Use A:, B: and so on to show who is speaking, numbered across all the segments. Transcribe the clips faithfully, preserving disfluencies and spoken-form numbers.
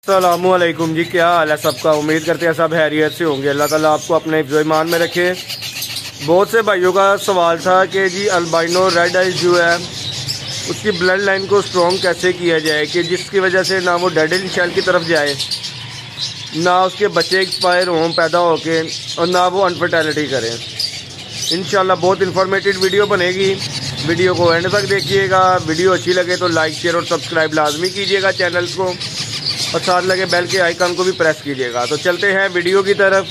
A: अस्सलामुअलैकुम जी, क्या हाल है सबका। उम्मीद करते हैं सब हैरियत से होंगे। अल्लाह ताला आपको अपने ईमान में रखे। बहुत से भाइयों का सवाल था कि जी अल्बाइनो रेड आइज जो है उसकी ब्लड लाइन को स्ट्रॉन्ग कैसे किया जाए कि जिसकी वजह से ना वो डेड एंड शेल की तरफ जाए, ना उसके बच्चे एक्सपायर हों पैदा होके, और ना वो अनफर्टिलिटी करें। इंशाल्लाह बहुत इन्फॉर्मेटिव वीडियो बनेगी। वीडियो को एंड तक देखिएगा। वीडियो अच्छी लगे तो लाइक शेयर और सब्सक्राइब लाजमी कीजिएगा चैनल को, और साथ लगे बेल के आइकन को भी प्रेस कीजिएगा। तो चलते हैं वीडियो की तरफ।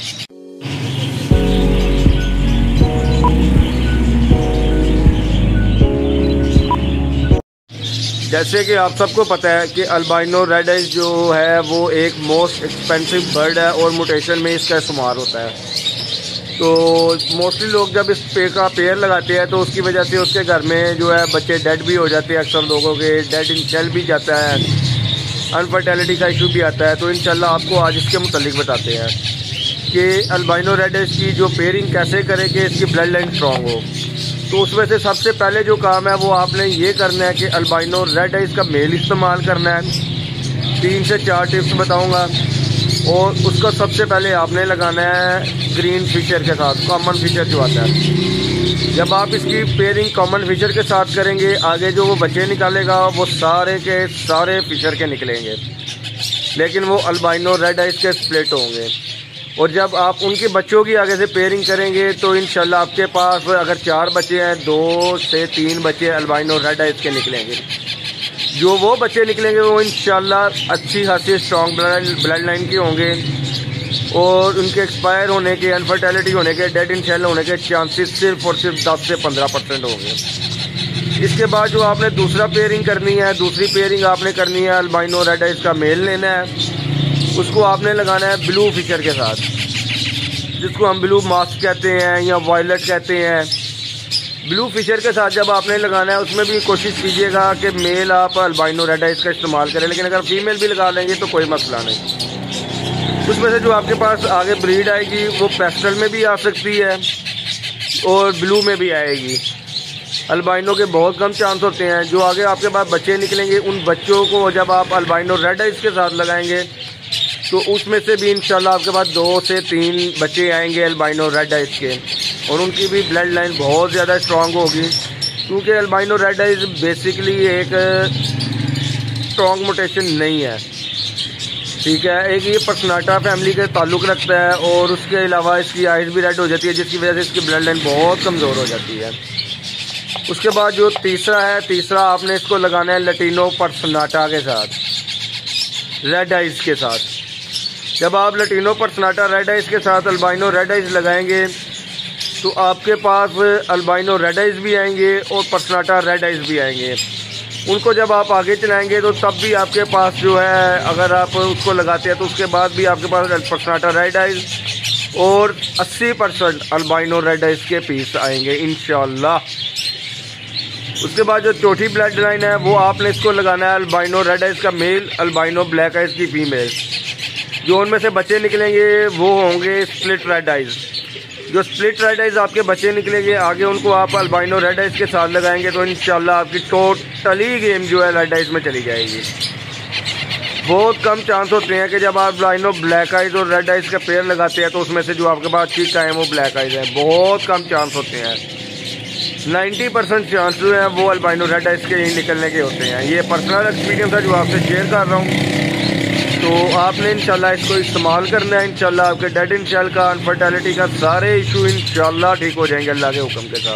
A: जैसे कि आप सबको पता है कि अल्बाइनो रेड आइज जो है वो एक मोस्ट एक्सपेंसिव बर्ड है और म्यूटेशन में इसका इस्तेमाल होता है। तो मोस्टली लोग जब इस पे का पेयर लगाते हैं तो उसकी वजह से उसके घर में जो है बच्चे डेड भी हो जाते हैं। अक्सर लोगों के डेड इन शेल भी जाता है, अनफर्टिलिटी का इशू भी आता है। तो इंशाल्लाह आपको आज इसके मुतालिक बताते हैं कि अल्बाइनो रेड आइज की जो पेयरिंग कैसे करें कि इसकी ब्लड लाइन स्ट्रॉन्ग हो। तो उसमें से सबसे पहले जो काम है वो आपने ये करना है कि अल्बाइनो रेड आइज का मेल इस्तेमाल करना है। तीन से चार टिप्स बताऊंगा, और उसका सबसे पहले आपने लगाना है ग्रीन फिशर के साथ, कॉमन फिशर जो आता है। जब आप इसकी पेयरिंग कॉमन फिशर के साथ करेंगे, आगे जो वो बच्चे निकालेगा वो सारे के सारे फिशर के निकलेंगे, लेकिन वो अल्बाइनो रेड आइज के स्प्लिट होंगे। और जब आप उनके बच्चों की आगे से पेयरिंग करेंगे तो इंशाल्लाह आपके पास अगर चार बच्चे हैं, दो से तीन बच्चे अल्बाइनो रेड आइज के निकलेंगे। जो वो बच्चे निकलेंगे वो इंशाल्लाह अच्छी खासी स्ट्रॉन्ग ब्लड लाइन के होंगे, और उनके एक्सपायर होने के, अनफर्टिलिटी होने के, डेड इन शेल होने के चांसेस सिर्फ और सिर्फ दस से पंद्रह परसेंट होंगे। इसके बाद जो आपने दूसरा पेयरिंग करनी है, दूसरी पेयरिंग आपने करनी है अल्बाइनो रेड आइज का मेल लेना है। उसको आपने लगाना है ब्लू फिशर के साथ, जिसको हम ब्लू मास्क कहते हैं या वायलेट कहते हैं। ब्लू फिशर के साथ जब आपने लगाना है उसमें भी कोशिश कीजिएगा कि मेल आप अल्बाइनो रेड आइज का इस्तेमाल करें, लेकिन अगर फीमेल भी लगा लेंगे तो कोई मसला नहीं। उसमें से जो आपके पास आगे ब्रीड आएगी वो पेस्टल में भी आ सकती है और ब्लू में भी आएगी। अल्बाइनो के बहुत कम चांस होते हैं। जो आगे आपके पास बच्चे निकलेंगे उन बच्चों को जब आप अल्बाइनो रेड आइज के साथ लगाएंगे तो उसमें से भी इंशाल्लाह आपके पास दो से तीन बच्चे आएंगे अल्बाइनो रेड आइज के, और उनकी भी ब्लड लाइन बहुत ज़्यादा स्ट्रॉन्ग होगी। क्योंकि अल्बाइनो रेड आइज बेसिकली एक स्ट्रॉन्ग म्यूटेशन नहीं है, ठीक है। एक ये पर्सनाटा फैमिली के ताल्लुक़ रखता है, और उसके अलावा इसकी आइज भी रेड हो जाती है, जिसकी वजह से इसकी ब्लड लाइन बहुत कमज़ोर हो जाती है। उसके बाद जो तीसरा है, तीसरा आपने इसको लगाना है लटीनो पर्सनाटा के साथ, रेड आइज के साथ। जब आप लटीनो पर्सनाटा रेड आइज के साथ अल्बाइनो रेड आइज लगाएंगे तो आपके पास अल्बाइनो रेड आइज भी आएंगे और पर्सनाटा रेड आइज भी आएंगे। उनको जब आप आगे चलाएंगे तो तब भी आपके पास जो है, अगर आप उसको लगाते हैं तो उसके बाद भी आपके पास पर्सनाटा रेड आइज और अस्सी परसेंट अल्बाइनो रेड आइज के पीस आएंगे इंशाल्लाह। उसके बाद जो चौथी ब्लड लाइन है वो आपने इसको लगाना है अल्बाइनो रेड आइज का मेल, अल्बाइनो ब्लैक आइज की फीमेल। जो उनमें से बच्चे निकलेंगे वो होंगे स्प्लिट रेड आइज। जो स्प्लिट रेड आइज आपके बच्चे निकलेंगे, आगे उनको आप अल्बाइनो रेड आइज के साथ लगाएंगे तो इंशाल्लाह आपकी टोटली गेम जो है रेड आइज में चली जाएगी। बहुत कम चांस होते हैं कि जब आप अल्बाइनो ब्लैक आइज और रेड आइज का पेयर लगाते हैं तो उसमें से जो आपके पास चीक आए वो ब्लैक आइज है। बहुत कम चांस होते हैं। नब्बे परसेंट चांस जो है वो अल्बाइनो रेड आइज के ही निकलने के होते हैं। ये पर्सनल एक्सपीरियंस है जो आपसे शेयर कर रहा हूँ। तो आपने इंशाल्लाह इसको इस्तेमाल करना है। इंशाल्लाह आपके डेड इन शेल का, अनफर्टिलिटी का सारे इशू इंशाल्लाह ठीक हो जाएंगे अल्लाह के हुक्म के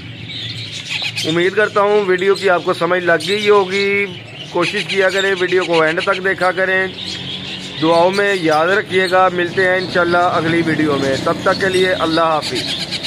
A: साथ। उम्मीद करता हूँ वीडियो की आपको समझ लग गई होगी। कोशिश किया करें वीडियो को एंड तक देखा करें। दुआओं में याद रखिएगा। मिलते हैं इंशाल्लाह अगली वीडियो में, तब तक के लिए अल्लाह हाफिज़।